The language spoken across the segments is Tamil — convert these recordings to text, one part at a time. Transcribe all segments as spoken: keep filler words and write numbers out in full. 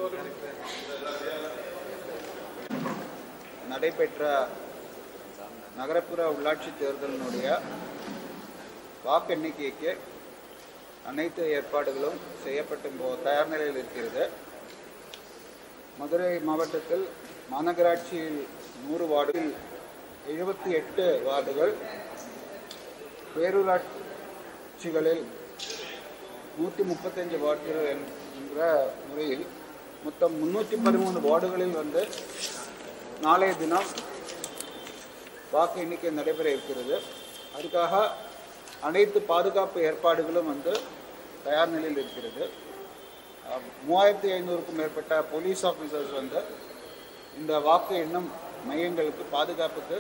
நடைபெற்ற நகரப்புற உள்ளாட்சி தேர்தலினுடைய வாக்கு எண்ணிக்கைக்கு அனைத்து ஏற்பாடுகளும் செய்யப்பட்டு தயார் நிலையில் இருக்கிறது. மதுரை மாவட்டத்தில் மாநகராட்சியில் நூறு வார்டுகள், எழுபத்தி எட்டு வார்டுகள், பேரூராட்சிகளில் நூற்றி முப்பத்தஞ்சு வார்டுகள் என்ற முறையில் மொத்தம் முன்னூற்றி பதிமூணு வார்டுகளில் வந்து நாளைய தினம் வாக்கு எண்ணிக்கை நடைபெற இருக்கிறது. அதுக்காக அனைத்து பாதுகாப்பு ஏற்பாடுகளும் வந்து தயார் நிலையில் இருக்கிறது. மூவாயிரத்தி ஐநூறுக்கும் மேற்பட்ட போலீஸ் ஆஃபீஸர்ஸ் வந்து இந்த வாக்கு எண்ணும் மையங்களுக்கு பாதுகாப்புக்கு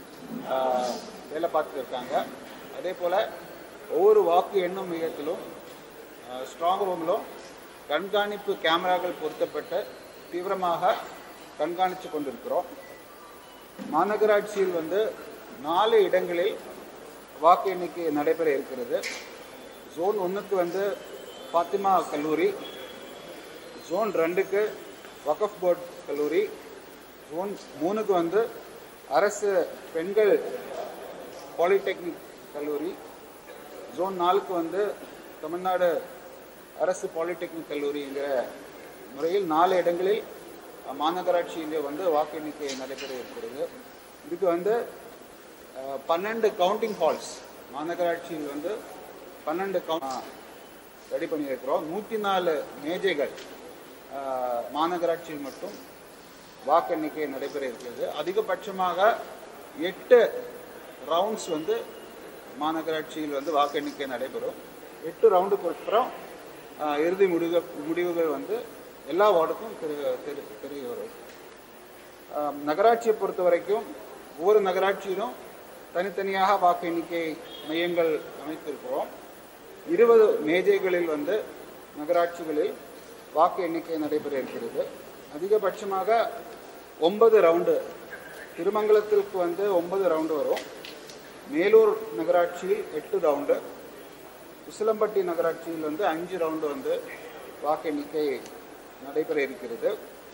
வேலை பார்த்துட்டு இருக்காங்க. அதே போல் ஒவ்வொரு வாக்கு எண்ணும் மையத்திலும் ஸ்ட்ராங் ரூமிலும் கண்காணிப்பு கேமராக்கள் பொருத்தப்பட்டு தீவிரமாக கண்காணித்து கொண்டிருக்கிறோம். மாநகராட்சியில் வந்து நாலு இடங்களில் வாக்கு எண்ணிக்கை நடைபெற இருக்கிறது. ஜோன் ஒன்றுக்கு வந்து ஃபாத்திமா கல்லூரி, ஜோன் ரெண்டுக்கு வகஃப் போர்ட் கல்லூரி, ஜோன் மூணுக்கு வந்து அரசு பெண்கள் பாலிடெக்னிக் கல்லூரி, ஜோன் நாலுக்கு வந்து தமிழ்நாடு அரசு பாலிடெக்னிக் கல்லூரிங்கிற முறையில் நாலு இடங்களில் மாநகராட்சியிலே வந்து வாக்கு எண்ணிக்கை நடைபெற இருக்கிறது. இதுக்கு வந்து பன்னெண்டு கவுண்டிங் ஹால்ஸ் மாநகராட்சியில் வந்து பன்னெண்டு கவுண்ட் ரெடி பண்ணியிருக்கிறோம். நூற்றி நாலு மேஜைகள் மாநகராட்சியில் மட்டும் வாக்கு எண்ணிக்கை நடைபெற இருக்கிறது. அதிகபட்சமாக எட்டு ரவுண்ட்ஸ் வந்து மாநகராட்சியில் வந்து வாக்கு எண்ணிக்கை நடைபெறும். எட்டு ரவுண்டுக்கு அப்புறம் இறுதி முடிவு முடிவுகள் வந்து எல்லா வார்டுக்கும் தெரிய தெரிய வரும். நகராட்சியை பொறுத்த வரைக்கும் ஒவ்வொரு நகராட்சியிலும் தனித்தனியாக வாக்கு எண்ணிக்கை மையங்கள் அமைத்திருக்கிறோம். இருபது மேஜைகளில் வந்து நகராட்சிகளில் வாக்கு எண்ணிக்கை நடைபெற இருக்கிறது. அதிகபட்சமாக ஒன்பது ரவுண்டு, திருமங்கலத்திற்கு வந்து ஒன்பது ரவுண்டு வரும். மேலூர் நகராட்சியில் எட்டு ரவுண்டு, உசிலம்பட்டி நகராட்சியில் வந்து அஞ்சு ரவுண்டு வந்து வாக்கு எண்ணிக்கை நடைபெற இருக்கிறது.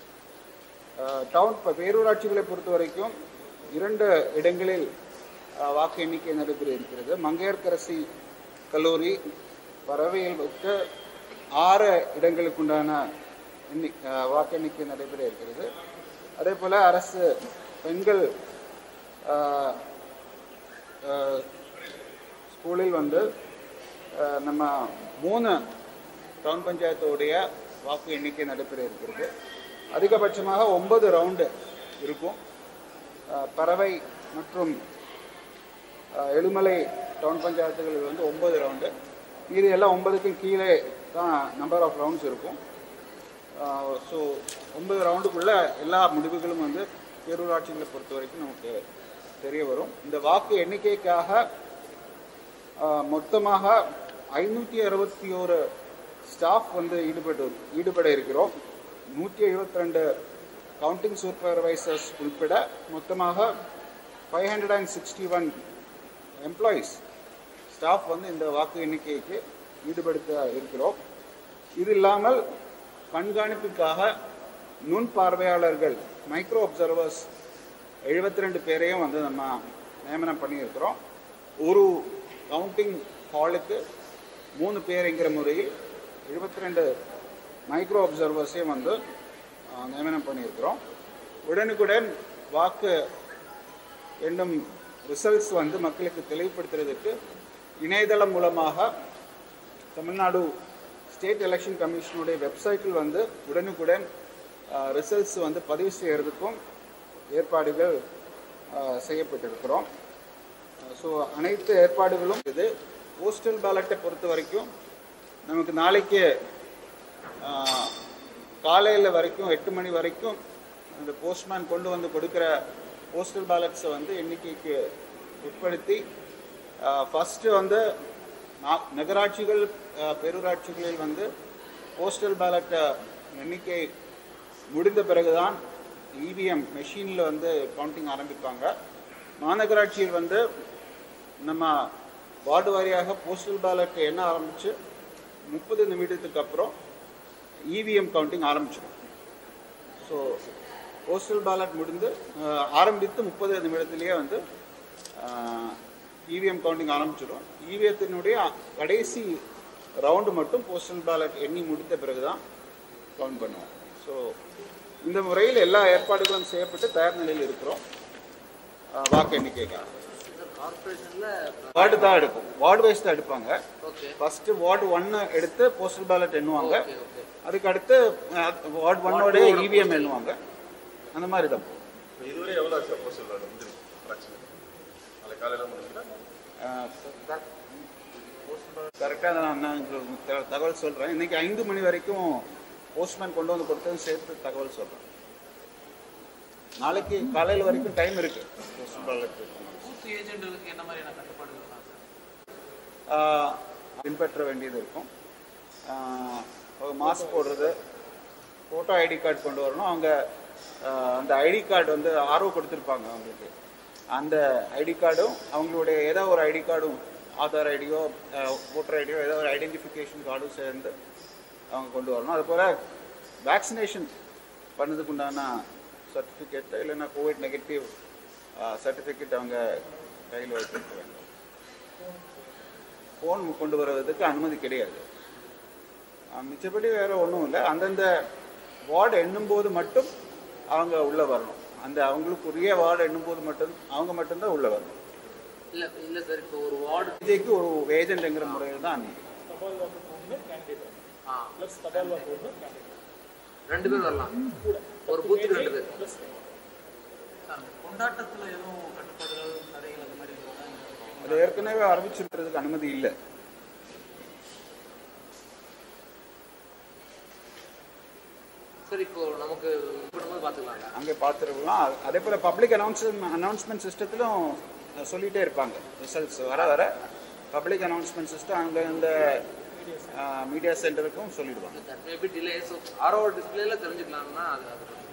டவுன் பேரூராட்சிகளை பொறுத்த வரைக்கும் இரண்டு இடங்களில் வாக்கு எண்ணிக்கை நடைபெற இருக்கிறது. மங்கையர்கரசி கல்லூரி பறவையில் வைக்க ஆறு இடங்களுக்குண்டான எண்ணி வாக்கு எண்ணிக்கை நடைபெற இருக்கிறது. அதே போல் அரசு பெண்கள் ஸ்கூலில் வந்து நம்ம மூணு டவுன் பஞ்சாயத்தோடைய வாக்கு எண்ணிக்கை நடைபெற இருக்கிறது. அதிகபட்சமாக ஒன்பது ரவுண்டு இருக்கும். பறவை மற்றும் எழுமலை டவுன் பஞ்சாயத்துகளில் வந்து ஒன்பது ரவுண்டு, இது எல்லாம் ஒன்பதுக்கு கீழே தான் நம்பர் ஆஃப் ரவுண்ட்ஸ் இருக்கும். ஸோ ஒன்பது ரவுண்டுக்குள்ளே எல்லா முடிவுகளும் வந்து பேரூராட்சிகளை பொறுத்த வரைக்கும் நமக்கு தெரிய வரும். இந்த வாக்கு எண்ணிக்கைக்காக மொத்தமாக ஐநூற்றி அறுபத்தி ஒரு ஸ்டாஃப் வந்து ஈடுபட்டு ஈடுபட இருக்கிறோம். நூற்றி எழுபத்தி ரெண்டு கவுண்டிங் சூப்பர்வைசர்ஸ் உட்பட மொத்தமாக five hundred and sixty one employees staff வந்து இந்த வாக்கு எண்ணிக்கைக்கு ஈடுபடுத்த இருக்கிறோம். இது இல்லாமல் கண்காணிப்புக்காக நுண் பார்வையாளர்கள், மைக்ரோ அப்சர்வர்ஸ் எழுபத்தி ரெண்டு பேரையும் வந்து நம்ம நியமனம் பண்ணியிருக்கிறோம். ஒரு கவுண்டிங் ஹாலுக்கு மூணு பேருங்கிற முறையில் எழுபத்தி ரெண்டு மைக்ரோ அப்சர்வர்ஸையும் வந்து நியமனம் பண்ணியிருக்கிறோம். உடனுக்குடன் வாக்கு எண்ணும் ரிசல்ட்ஸ் வந்து மக்களுக்கு தெளிவுபடுத்துறதுக்கு இணையதளம் மூலமாக தமிழ்நாடு ஸ்டேட் எலெக்ஷன் கமிஷனுடைய வெப்சைட்டில் வந்து உடனுக்குடன் ரிசல்ட்ஸ் வந்து பதிவு செய்கிறதுக்கும் ஏற்பாடுகள் செய்யப்பட்டிருக்கிறோம். ஸோ அனைத்து ஏற்பாடுகளும் இது. போஸ்டல் பேலட்டை பொறுத்த வரைக்கும் நமக்கு நாளைக்கு காலையில் வரைக்கும் எட்டு மணி வரைக்கும் அந்த போஸ்ட்மேன் கொண்டு வந்து கொடுக்குற போஸ்டல் பேலட்ஸை வந்து எண்ணிக்கைக்கு உட்படுத்தி ஃபஸ்ட்டு வந்து நகராட்சிகள் பேரூராட்சிகளில் வந்து போஸ்டல் பேலட் எண்ணிக்கை முடிந்த பிறகுதான் இவிஎம் மெஷினில் வந்து கவுண்டிங் ஆரம்பிப்பாங்க. மாநகராட்சியில் வந்து நம்ம வார்டு வாரியாக போஸ்டல் பேலட் எண்ண ஆரம்பித்து முப்பது நிமிடத்துக்கு அப்புறம் இவிஎம் கவுண்டிங் ஆரம்பிச்சிடும். ஸோ போஸ்டல் பேலட் முடிந்து ஆரம்பித்து முப்பது நிமிடத்திலேயே வந்து இவிஎம் கவுண்டிங் ஆரம்பிச்சிடும். இவிஎத்தினுடைய கடைசி ரவுண்டு மட்டும் போஸ்டல் பேலட் எண்ணி முடித்த பிறகு தான் கவுண்ட் பண்ணுவோம். ஸோ இந்த முறையில் எல்லா ஏற்பாடுகளும் செய்யப்பட்டு தயார் நிலையில் இருக்கிறோம். வாக்கு எண்ணிக்கைக்காக வார்டு தான் எடுப்போம், வார்டு வைஸ் தான் எடுப்பாங்க. ஃபர்ஸ்ட் வார்டு ஒன்னு எடுத்து போஸ்டல் பேலட் எண்ணுவாங்க, அதுக்கு அடுத்து வார்டு ஒன்னோட இவிஎம் எண்ணுவாங்க. அந்த மாதிரி தான். இதுவரை எவ்வளோ ஆச்சு போஸ்டல் பேலட் வந்து பிரச்சனை நாளை காலையில் முடிஞ்சுன்னா கரெக்டாக நான் தகவல் சொல்கிறேன். இன்னைக்கு ஐந்து மணி வரைக்கும் போஸ்ட்மேன் கொண்டு வந்து கொடுத்ததும் சேர்த்து தகவல் சொல்கிறேன். நாளைக்கு காலையில் வரைக்கும் டைம் இருக்கு போஸ்டல் பேலட் பின்பற்ற வேண்டியது இருக்கும். மாஸ்க் போடுறது, ஃபோட்டோ ஐடி கார்டு கொண்டு வரணும். அவங்க அந்த ஐடி கார்டு வந்து ஆர்ஓ கொடுத்துருப்பாங்க அவங்களுக்கு. அந்த ஐடி கார்டும் அவங்களுடைய ஏதோ ஒரு ஐடி கார்டும், ஆதார் ஐடியோ ஓட்டர் ஐடியோ ஏதோ ஒரு ஐடென்டிஃபிகேஷன் கார்டும் சேர்ந்து அவங்க கொண்டு வரணும். அதுபோல் வேக்சினேஷன் பண்ணதுக்கு உண்டான சர்டிஃபிகேட் இல்லைன்னா கோவிட் நெகட்டிவ் சர்டிஃபிகேட் அவங்க கையில் வைத்திருக்க வேண்டும். ஃபோன் கொண்டு வருவதற்கு அனுமதி கிடையாது. மிச்சப்படி வேறு ஒன்றும் இல்லை. அந்தந்த வார்டு எண்ணும்போது மட்டும் அவங்க உள்ளே வரணும். அந்த அவங்களுக்குரிய வார்டு எண்ணும்போது மட்டும் அவங்க மட்டும்தான் உள்ளே வரணும். இல்லை இல்லை சார், இப்போ ஒரு வார்டு இதுக்கு ஒரு ஏஜென்ட்ங்கிற முறையில் தான் ரெண்டு பேர் வரலாம், ஒரு பூத்துக்கு ரெண்டு பேர். கொண்டாட்டத்தில் எதுவும் கட்டுப்பாடுகள் தடைகள் அந்த மாதிரி அது ஏற்கனவே ஆரம்பிச்சுக்கிறதுக்கு அனுமதி இல்லை. சார் இப்போ நமக்கு பார்த்துக்கலாம், அங்கே பார்த்துருக்கலாம். அதே போல் பப்ளிக் அனௌன்ஸ்மெண்ட் அனௌன்ஸ்மெண்ட் சிஸ்டத்திலும் சொல்லிகிட்டே இருப்பாங்க. ரிசல்ட்ஸ் வர வர பப்ளிக் அனௌன்ஸ்மெண்ட் சிஸ்டம் அங்கே இந்த மீடியா சென்டருக்கும் சொல்லிடுவாங்க. மேபி டிலே, ஸோ ஆரோ டிஸ்பிளேல தெரிஞ்சுக்கலாம்னா அது